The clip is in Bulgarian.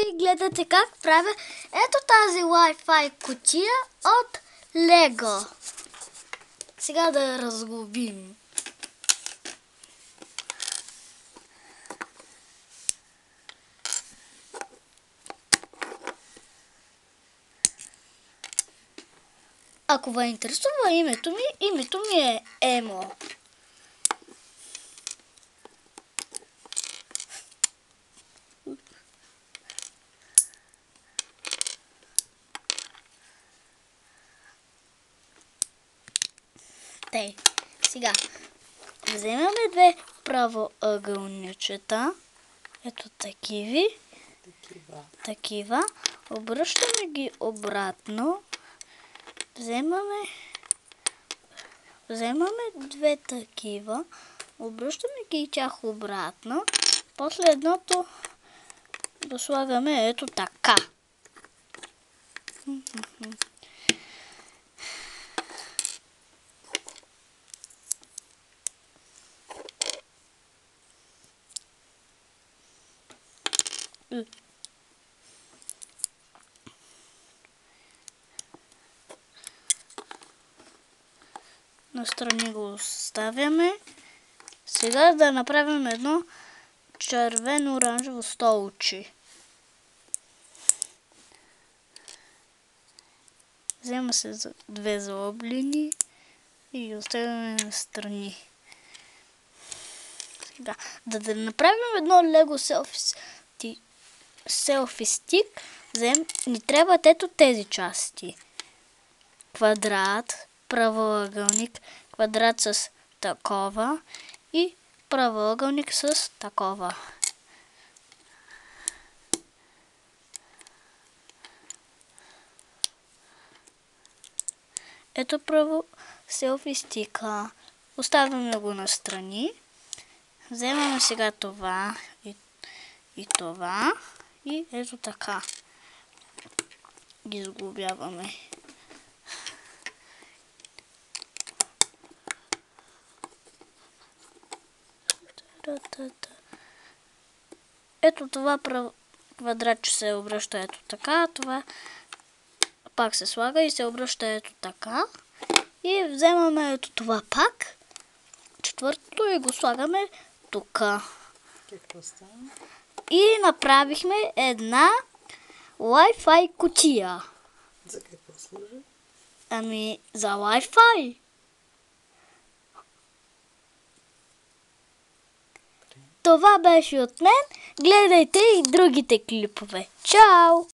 скъпи, гледате как правя ето тази Wi-Fi кутия от Лего. Сега да я разглобим. Ако ви интересува името ми е Емо. Сега вземаме две правоъгълничета, ето такива, обръщаме ги обратно, вземаме две такива, обръщаме ги и тях обратно, после едното го слагаме ето така. Настрани го оставяме. Сега да направим едно червено-оранжево столче. Взема се две заоблени и ги оставяме настрани. Сега, да направим едно лего селфи стик, ни трябват ето тези части. Квадрат, правоъгълник, квадрат с такова и правоъгълник с такова. Ето право селфи стика. Оставяме го настрани. Вземаме сега това и това и ето така ги сглобяваме. Ето това квадратче се обръща ето така, това пак се слага и се обръща ето така. И вземаме ето това пак, четвъртото, и го слагаме тук. И направихме една Wi-Fi кутия. За какво служи? Ами, за Wi-Fi. Това беше от мен. Гледайте и другите клипове. Чао!